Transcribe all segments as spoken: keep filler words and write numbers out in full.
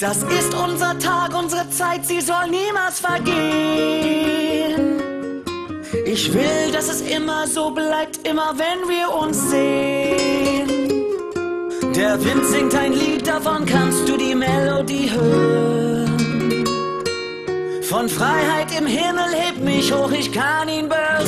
Das ist unser Tag, unsere Zeit, sie soll niemals vergehen. Ich will, dass es immer so bleibt, immer wenn wir uns sehen. Der Wind singt ein Lied, davon kannst du die Melodie hören. Von Freiheit im Himmel hebt mich hoch, ich kann ihn berühren.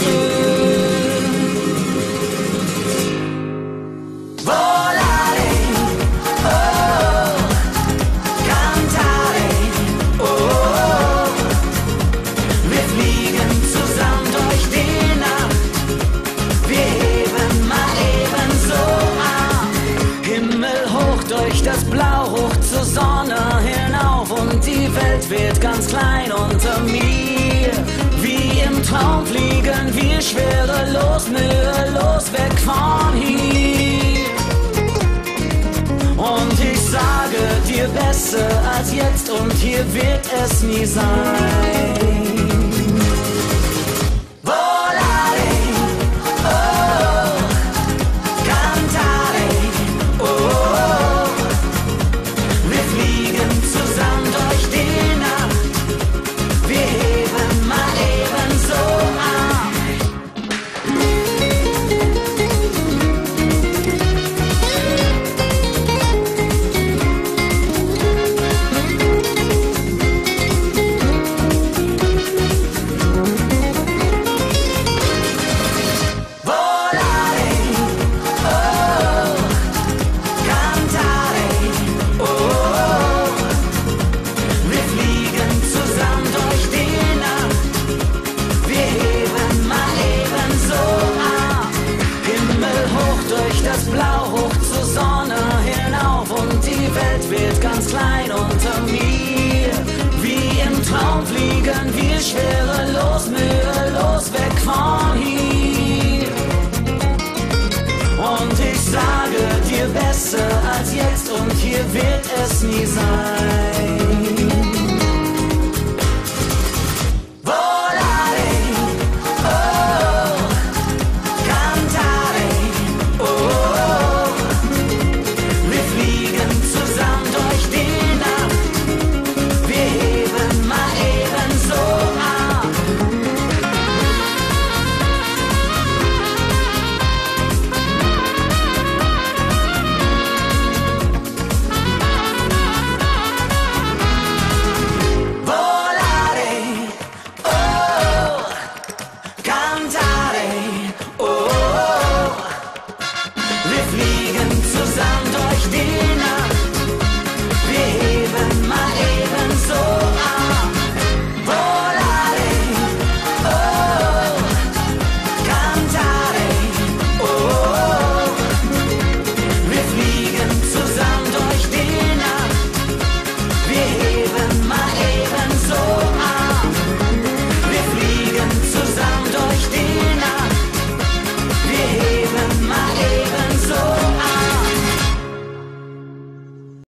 Volare, oh, cantare, oh, wir fliegen zusammen durch die Nacht, wir heben mal eben so ab, Himmel hoch durch das Blau, hoch zur Sonne hinauf und die Welt wird ganz klein unter mir. Wie im Traum fliegen wir schwerelos, mühelos weg von hier. Und ich sage dir besser als jetzt und hier wird es nie sein. Volare, oh, cantare, oh, wir fliegen zusammen durch die Nacht, wir heben mal eben so ab. Blau hoch zur Sonne hinauf und die Welt wird ganz klein unter mir. Wie im Traum fliegen wir schwerelos, mühelos weg von hier. Und ich sage dir besser als jetzt und hier wird es nie sein.